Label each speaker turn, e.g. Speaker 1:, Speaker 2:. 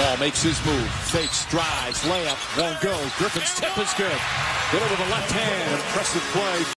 Speaker 1: Ball makes his move. Fakes, drives, layup, won't go. Griffin's tip is good. Hit it with a left hand. Impressive play.